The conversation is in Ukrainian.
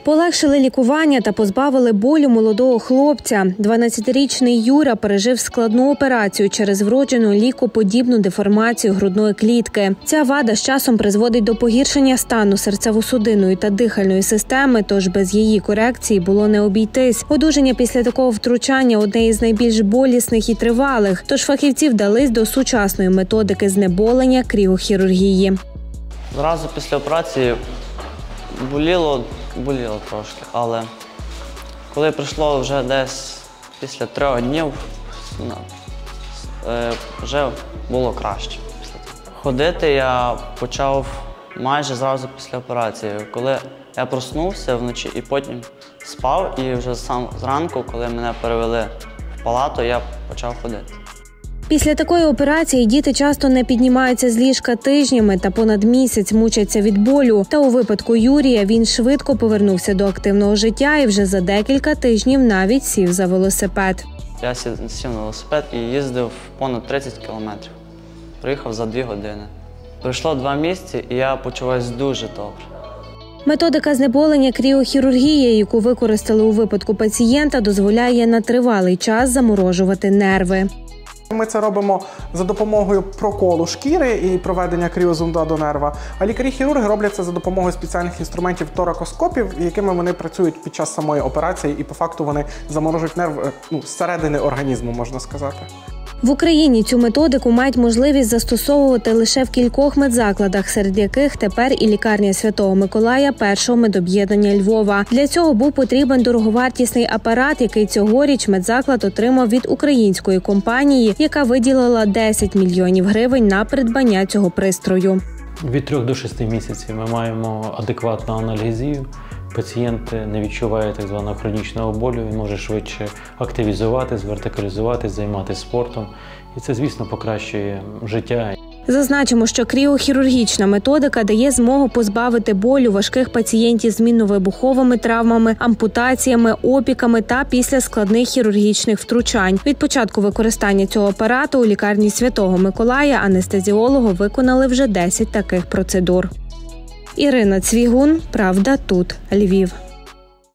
Полегшили лікування та позбавили болю молодого хлопця. 12-річний Юра пережив складну операцію через вроджену лікоподібну деформацію грудної клітки. Ця вада з часом призводить до погіршення стану серцево-судинної та дихальної системи, тож без її корекції було не обійтись. Одужання після такого втручання – одне із найбільш болісних і тривалих, тож фахівці вдались до сучасної методики знеболення кріохірургії. Зразу після операції боліло трошки, але коли прийшло вже десь після 3 днів, вже було краще. Ходити я почав майже зразу після операції, коли я проснувся вночі і потім спав, і вже сам зранку, коли мене перевели в палату, я почав ходити. Після такої операції діти часто не піднімаються з ліжка тижнями та понад місяць мучаться від болю. Та у випадку Юрія він швидко повернувся до активного життя і вже за декілька тижнів навіть сів за велосипед. Я сів на велосипед і їздив понад 30 кілометрів. Приїхав за 2 години. Пройшло 2 місяці і я почуваюся дуже добре. Методика знеболення кріохірургії, яку використали у випадку пацієнта, дозволяє на тривалий час заморожувати нерви. Ми це робимо за допомогою проколу шкіри і проведення кріозонда до нерва, а лікарі-хірурги роблять це за допомогою спеціальних інструментів торакоскопів, якими вони працюють під час самої операції і по факту вони заморожують нерв зсередини організму, можна сказати. В Україні цю методику мають можливість застосовувати лише в кількох медзакладах, серед яких тепер і лікарня Святого Миколая першого медоб'єднання Львова. Для цього був потрібен дороговартісний апарат, який цьогоріч медзаклад отримав від української компанії, яка виділила 10 мільйонів гривень на придбання цього пристрою. Від 3 до 6 місяців ми маємо адекватну аналгезію. Пацієнт не відчуває так званого хронічного болю, він може швидше активізуватись, вертикалізуватись, займатися спортом. І це, звісно, покращує життя. Зазначимо, що кріохірургічна методика дає змогу позбавити болю важких пацієнтів з мінно-вибуховими травмами, ампутаціями, опіками та після складних хірургічних втручань. Від початку використання цього апарату у лікарні Святого Миколая анестезіологи виконали вже 10 таких процедур. Ірина Цвігун, «Правда тут», Львів.